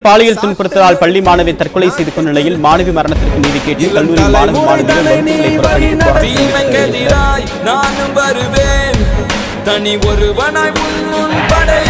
பாலியல் துன்புறுத்தலால் பள்ளி மாணவி தற்கொலை செய்து கொண்ட நிலையில் மாணவி மரணத்திற்கு நீதி கேட்டு கல்லூரி நானும் வருவேன் தனி ஒருவனாய்